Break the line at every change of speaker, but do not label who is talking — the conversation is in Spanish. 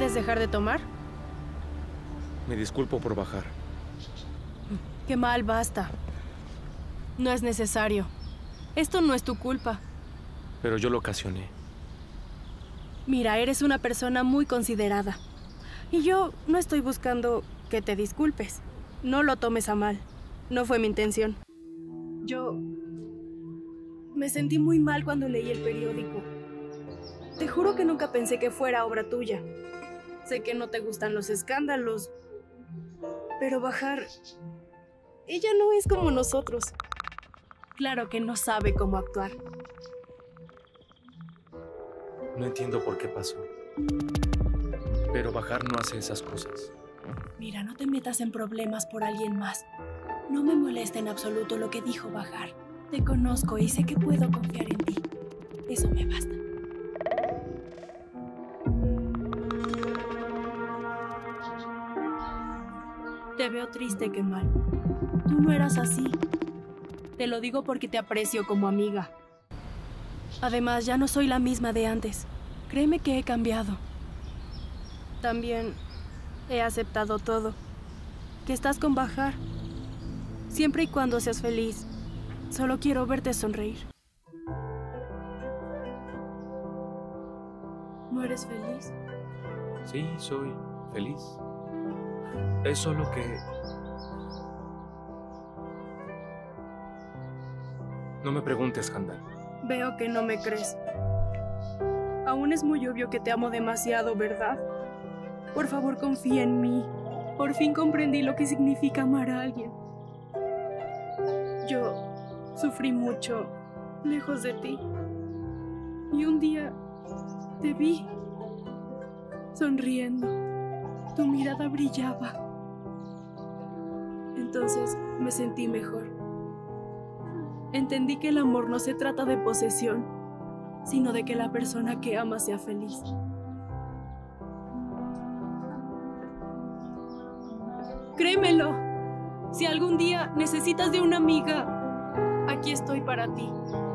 ¿Puedes dejar de tomar?
Me disculpo por bajar.
Qué mal, basta. No es necesario. Esto no es tu culpa.
Pero yo lo ocasioné.
Mira, eres una persona muy considerada. Y yo no estoy buscando que te disculpes. No lo tomes a mal. No fue mi intención. Yo me sentí muy mal cuando leí el periódico. Te juro que nunca pensé que fuera obra tuya. Sé que no te gustan los escándalos, pero Bajar, ella no es como nosotros. Claro que no sabe cómo actuar.
No entiendo por qué pasó. Pero Bajar no hace esas cosas.
Mira, no te metas en problemas por alguien más. No me molesta en absoluto lo que dijo Bajar. Te conozco y sé que puedo confiar en ti. Eso me basta. Te veo triste, Kemal. Tú no eras así. Te lo digo porque te aprecio como amiga. Además, ya no soy la misma de antes. Créeme que he cambiado. También he aceptado todo. Que estás con Bajar. Siempre y cuando seas feliz, solo quiero verte sonreír. ¿No eres feliz?
Sí, soy feliz. Es solo que... No me preguntes, Handal.
Veo que no me crees. Aún es muy obvio que te amo demasiado, ¿verdad? Por favor, confía en mí. Por fin comprendí lo que significa amar a alguien. Yo sufrí mucho lejos de ti. Y un día te vi sonriendo. Tu mirada brillaba. Entonces me sentí mejor. Entendí que el amor no se trata de posesión, sino de que la persona que ama sea feliz. Créemelo. Si algún día necesitas de una amiga, aquí estoy para ti.